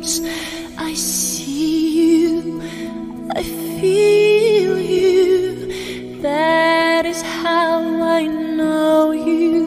dreams. I see you, I feel you. That is how I know you.